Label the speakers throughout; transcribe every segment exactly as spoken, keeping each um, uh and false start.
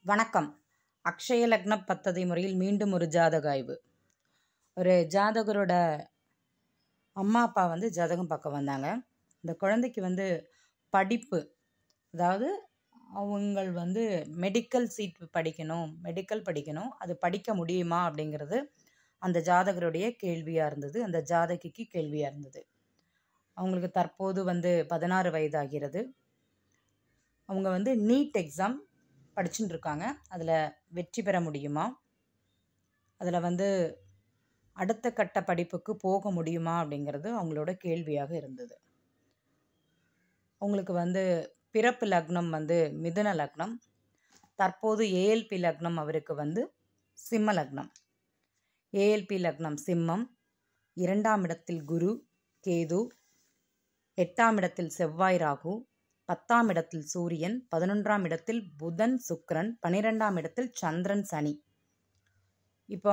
Speaker 1: வணக்கம். அக்ஷய லக்ன பத்ததி முறையில் மீண்டும் ஒரு ஜாதக ஆய்வு. ஒரு ஜாதகரோட அம்மா அப்பா வந்து ஜாதகம் பார்க்க வந்தாங்க. இந்த குழந்தைக்கு வந்து படிப்பு, அதாவது அவங்கள் வந்து மெடிக்கல் சீட் படிக்கணும் மெடிக்கல் படிக்கணும் அது படிக்க முடியுமா அப்படிங்கிறது அந்த ஜாதகருடைய கேள்வியாக இருந்தது. அந்த ஜாதகிக்கு கேள்வியாக இருந்தது. அவங்களுக்கு தற்போது வந்து பதினாறு வயதாகிறது. அவங்க வந்து நீட் எக்ஸாம் படிச்சுட்டு இருக்காங்க. அதில் வெற்றி பெற முடியுமா, அதில் வந்து அடுத்த கட்ட படிப்புக்கு போக முடியுமா அப்படிங்கிறது அவங்களோட கேள்வியாக இருந்தது. அவங்களுக்கு வந்து பிறப்பு லக்னம் வந்து மிதுன லக்னம். தற்போது ஏஎல்பி லக்னம் அவருக்கு வந்து சிம்ம லக்னம். ஏஎல்பி லக்னம் சிம்மம், இரண்டாம் இடத்தில் குரு கேது, எட்டாம் இடத்தில் செவ்வாய் ராகு, பத்தாம் இடத்தில் சூரியன், பதினொன்றாம் இடத்தில் புதன் சுக்கிரன், பனிரெண்டாம் இடத்தில் சந்திரன் சனி. இப்போ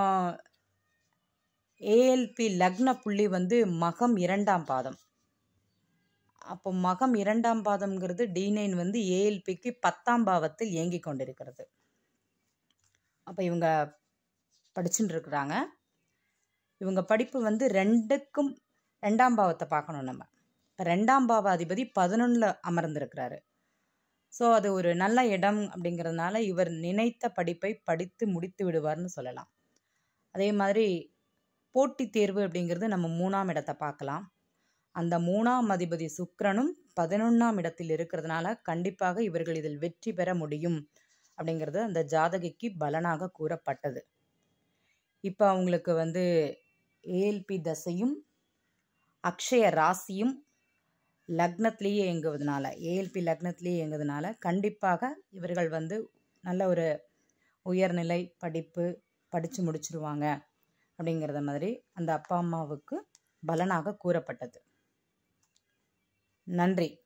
Speaker 1: ஏஎல்பி லக்ன புள்ளி வந்து மகம் இரண்டாம் பாதம். அப்போ மகம் இரண்டாம் பாதம்ங்கிறது டி நைன் வந்து ஏஎல்பிக்கு பத்தாம் பாவத்தில் இயங்கி கொண்டிருக்கிறது. அப்போ இவங்க படிச்சுட்டு இருக்கிறாங்க. இவங்க படிப்பு வந்து ரெண்டுக்கும் ரெண்டாம் பாவத்தை பார்க்கணும். நம்ம ரெண்டாம் பாவ அதிபதி பதினொன்றில் அமர்ந்திருக்கிறாரு. ஸோ அது ஒரு நல்ல இடம் அப்படிங்கிறதுனால இவர் நினைத்த படிப்பை படித்து முடித்து விடுவார்னு சொல்லலாம். அதே மாதிரி போட்டித் தேர்வு அப்படிங்கிறது நம்ம மூணாம் இடத்தை பார்க்கலாம். அந்த மூணாம் அதிபதி சுக்கிரனும் பதினொன்றாம் இடத்தில் இருக்கிறதுனால கண்டிப்பாக இவர்கள் இதில் வெற்றி பெற முடியும் அப்படிங்கிறது அந்த ஜாதகிக்கு பலனாக கூறப்பட்டது. இப்போ அவங்களுக்கு வந்து ஏஎல்பி தசையும் அக்ஷய ராசியும் லக்னத்திலேயே இயங்குவதனால ஏஎல்பி லக்னத்திலேயே இயங்குவதனால கண்டிப்பாக இவர்கள் வந்து நல்ல ஒரு உயர்நிலை படிப்பு படித்து முடிச்சிருவாங்க அப்படிங்கிறத மாதிரி அந்த அப்பா அம்மாவுக்கு பலனாக கூறப்பட்டது. நன்றி.